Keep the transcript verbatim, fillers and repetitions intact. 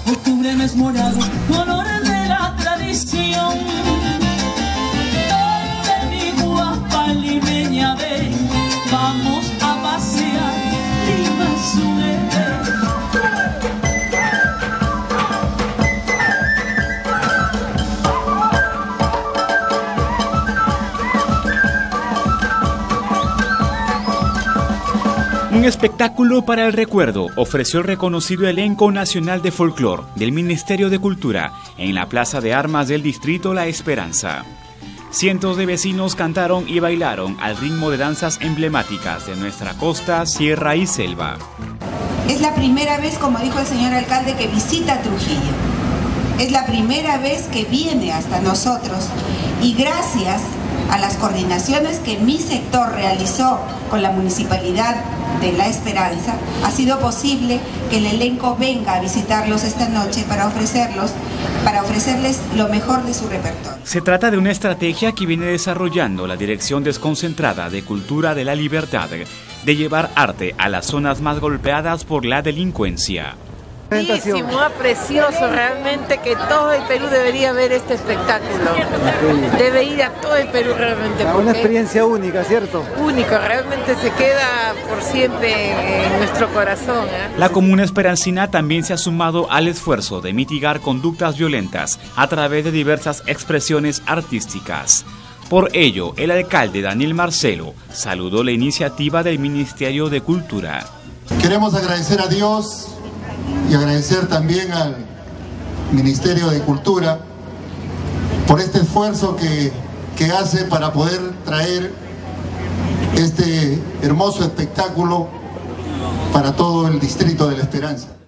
octubre no es morado, color de la tradición. Donde mi guapa limeña ve, vamos a pasear Lima Sur. Un espectáculo para el recuerdo ofreció el reconocido elenco nacional de folclore del Ministerio de Cultura en la Plaza de Armas del Distrito La Esperanza. Cientos de vecinos cantaron y bailaron al ritmo de danzas emblemáticas de nuestra costa, sierra y selva. Es la primera vez, como dijo el señor alcalde, que visita Trujillo. Es la primera vez que viene hasta nosotros y gracias a las coordinaciones que mi sector realizó con la Municipalidad de La Esperanza, ha sido posible que el elenco venga a visitarlos esta noche para ofrecerlos, para ofrecerles lo mejor de su repertorio. Se trata de una estrategia que viene desarrollando la Dirección Desconcentrada de Cultura de la Libertad, de llevar arte a las zonas más golpeadas por la delincuencia. Bellísimo, precioso, realmente que todo el Perú debería ver este espectáculo. Debe ir a todo el Perú realmente. Una experiencia única, ¿cierto? Único, realmente se queda por siempre en nuestro corazón, ¿eh? La comuna esperancina también se ha sumado al esfuerzo de mitigar conductas violentas a través de diversas expresiones artísticas. Por ello, el alcalde Daniel Marcelo saludó la iniciativa del Ministerio de Cultura. Queremos agradecer a Dios y agradecer también al Ministerio de Cultura por este esfuerzo que, que hace para poder traer este hermoso espectáculo para todo el distrito de La Esperanza.